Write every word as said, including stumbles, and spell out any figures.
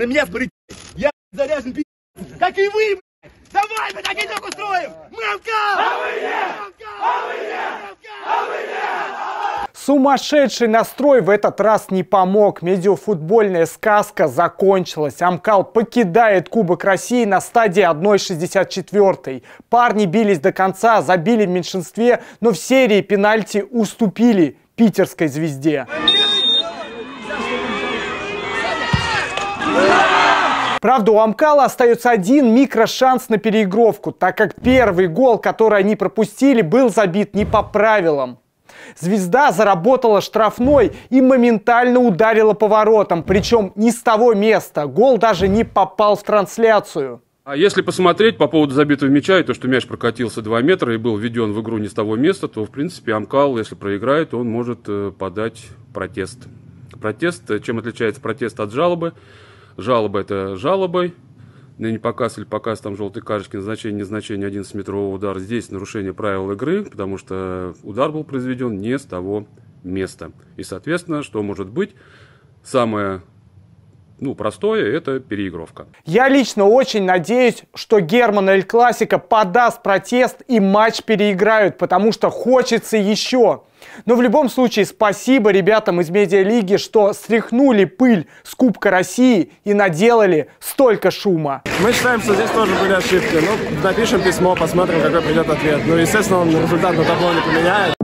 на меня смотрите. Я заряжен, пи***, как и вы, блядь. Давай, мы такие только устроим. Мы Амкал! А вы нет! А вы нет! А вы нет! Сумасшедший настрой в этот раз не помог. Медиафутбольная сказка закончилась. Амкал покидает Кубок России на стадии одна шестьдесят четыре. Парни бились до конца, забили в меньшинстве, но в серии пенальти уступили питерской «Звезде». Правда, у Амкала остается один микрошанс на переигровку, так как первый гол, который они пропустили, был забит не по правилам. «Звезда» заработала штрафной и моментально ударила по воротам, причем не с того места. Гол даже не попал в трансляцию. А если посмотреть по поводу забитого мяча и то, что мяч прокатился два метра и был введен в игру не с того места, то, в принципе, Амкал, если проиграет, он может подать протест. Протест, чем отличается протест от жалобы? Жалоба – это жалобой. Не показ или показ, там желтой карточки, назначение, незначение одиннадцатиметрового удара. Здесь нарушение правил игры, потому что удар был произведен не с того места. И, соответственно, что может быть? Самое ну, простое – это переигровка. Я лично очень надеюсь, что Герман Эль Классико подаст протест и матч переиграют, потому что хочется еще. Но в любом случае спасибо ребятам из медиалиги, что стряхнули пыль с Кубка России и наделали столько шума. Мы считаем, что здесь тоже были ошибки. Ну, напишем письмо, посмотрим, какой придет ответ. Ну, естественно, он результат на табло не поменяет.